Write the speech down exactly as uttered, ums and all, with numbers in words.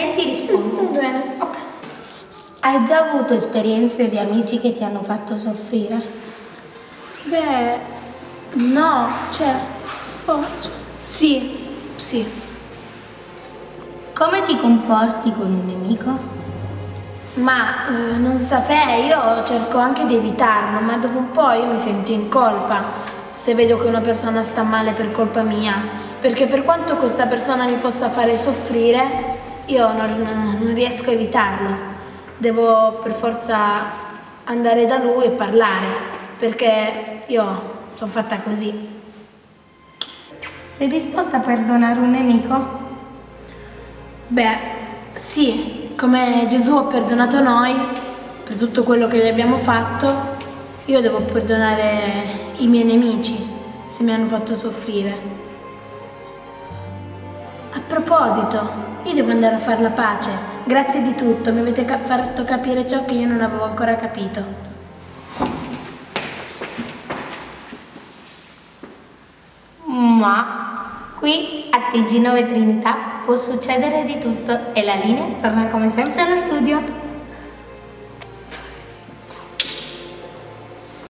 e ti rispondo. Va bene. Ok. Hai già avuto esperienze di amici che ti hanno fatto soffrire? Beh, no, cioè, oh, cioè, sì, sì. Come ti comporti con un nemico? Ma eh, non saprei, io cerco anche di evitarlo, ma dopo un po' io mi sento in colpa se vedo che una persona sta male per colpa mia, perché per quanto questa persona mi possa fare soffrire, io non, non riesco a evitarlo. Devo per forza andare da lui e parlare, perché io sono fatta così. Sei disposta a perdonare un nemico? Beh, sì. Come Gesù ha perdonato noi per tutto quello che gli abbiamo fatto, io devo perdonare i miei nemici se mi hanno fatto soffrire. A proposito, io devo andare a fare la pace. Grazie di tutto, mi avete ca- fatto capire ciò che io non avevo ancora capito. Ma qui a T G nove Trinità può succedere di tutto e la linea torna come sempre allo studio.